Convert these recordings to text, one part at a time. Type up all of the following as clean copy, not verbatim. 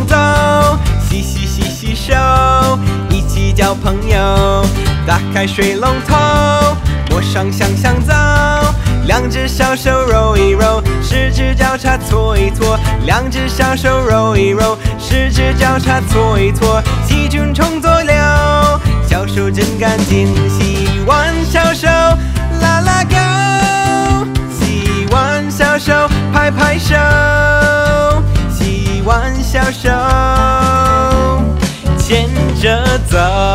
走，洗手，一起交朋友。打开水龙头，抹上香皂，两只小手揉一揉，十指交叉搓一搓，两只小手揉一揉，十指交叉搓一搓，细菌冲走了，小手真干净。洗完小手拉拉狗，洗完小手拍拍手，洗完小手牵着走。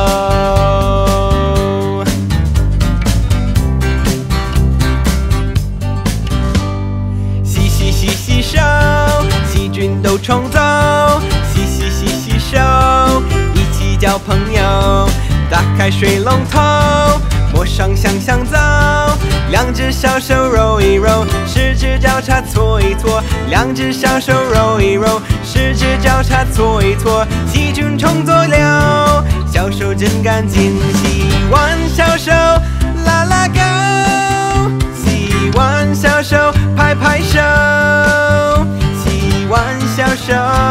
洗手，细菌都冲走，洗手，一起交朋友。打开水龙头，抹上香皂，两只小手揉一揉，十指交叉搓一搓，两只小手揉一揉，十指交叉搓一搓，细菌冲走了，小手真干净。洗完小手拉拉狗，洗完小手拍拍手，洗完小手